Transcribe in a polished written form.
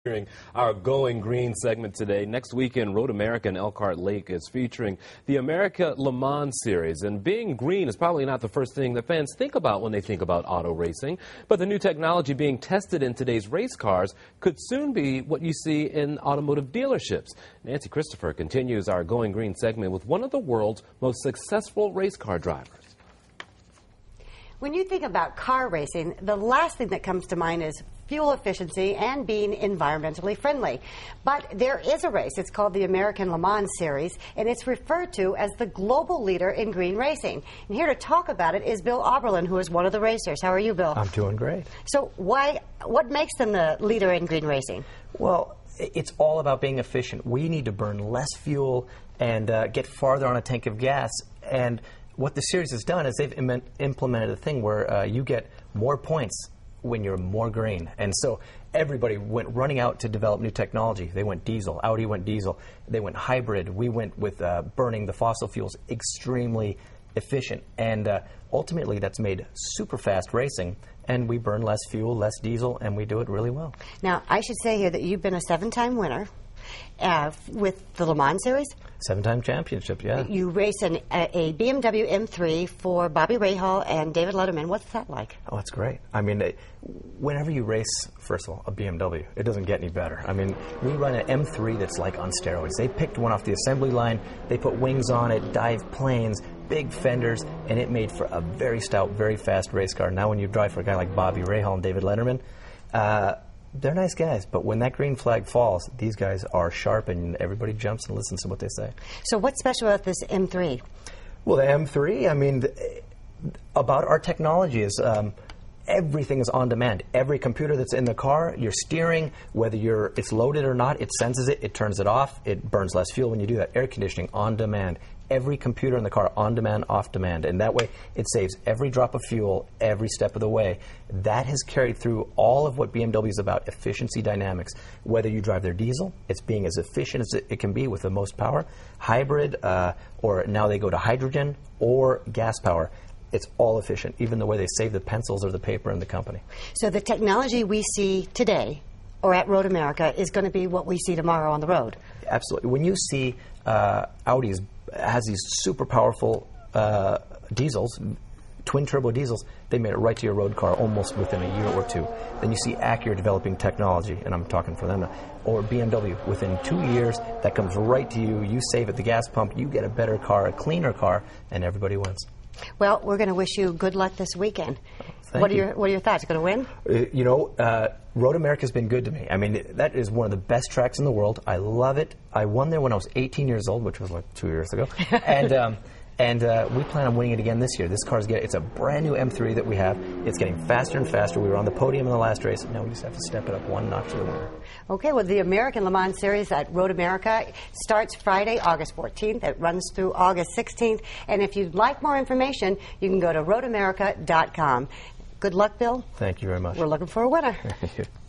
Our Going Green segment today. Next weekend, Road America in Elkhart Lake is featuring the America Le Mans Series. And being green is probably not the first thing that fans think about when they think about auto racing. But the new technology being tested in today's race cars could soon be what you see in automotive dealerships. Nancy Christopher continues our Going Green segment with one of the world's most successful race car drivers. When you think about car racing, the last thing that comes to mind is fuel efficiency and being environmentally friendly. But there is a race. It's called the American Le Mans Series, and it's referred to as the global leader in green racing. And here to talk about it is Bill Auberlen, who is one of the racers. How are you, Bill? I'm doing great. So what makes them the leader in green racing? Well, it's all about being efficient. We need to burn less fuel and get farther on a tank of gas. And what the series has done is they've implemented a thing where you get more points when you're more green. And so everybody went running out to develop new technology. They went diesel. Audi went diesel. They went hybrid. We went with burning the fossil fuels extremely efficient. And ultimately, that's made super fast racing. And we burn less fuel, less diesel, and we do it really well. Now, I should say here that you've been a 7-time winner with the Le Mans Series. 7-time championship, yeah. You race a BMW M3 for Bobby Rahal and David Letterman. What's that like? Oh, it's great. I mean, whenever you race, first of all, a BMW, it doesn't get any better. I mean, we run an M3 that's like on steroids. They picked one off the assembly line, they put wings on it, dive planes, big fenders, and it made for a very stout, very fast race car. Now when you drive for a guy like Bobby Rahal and David Letterman, they're nice guys, but when that green flag falls, these guys are sharp and everybody jumps and listens to what they say. So what's special about this M3? Well, the M3, I mean, about our technology is everything is on demand. Every computer that's in the car, your steering, whether it's loaded or not, it senses it, it turns it off, it burns less fuel when you do that. Air conditioning on demand. Every computer in the car on demand, off demand, and that way it saves every drop of fuel every step of the way. That has carried through all of what BMW is about, efficiency dynamics. Whether you drive their diesel, it's being as efficient as it can be with the most power, hybrid, or now they go to hydrogen or gas power. It's all efficient, even the way they save the pencils or the paper in the company. So the technology we see today or at Road America is going to be what we see tomorrow on the road? Absolutely. When you see Audi's has these super powerful diesels, twin turbo diesels, they made it right to your road car almost within a year or two. Then you see Acura developing technology, and I'm talking for them now, or BMW within 2 years, that comes right to you. You save at the gas pump, you get a better car, a cleaner car, and everybody wins. Well, we're going to wish you good luck this weekend. Thank you. What are your thoughts? Going to win? You know, Road America's been good to me. I mean, that is one of the best tracks in the world. I love it. I won there when I was 18 years old, which was like 2 years ago. And we plan on winning it again this year. This car's it's a brand new M3 that we have. It's getting faster and faster. We were on the podium in the last race. Now we just have to step it up one notch to the winner. Okay, well, the American Le Mans Series at Road America starts Friday, August 14th. It runs through August 16th. And if you'd like more information, you can go to roadamerica.com. Good luck, Bill. Thank you very much. We're looking for a winner.